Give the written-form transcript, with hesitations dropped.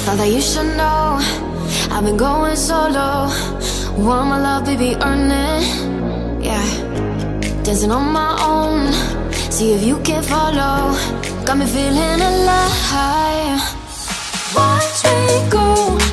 Thought that you should know I've been going solo. Want my love, baby, earn it. Yeah, dancing on my own. See if you can follow. Got me feeling alive. Watch me go.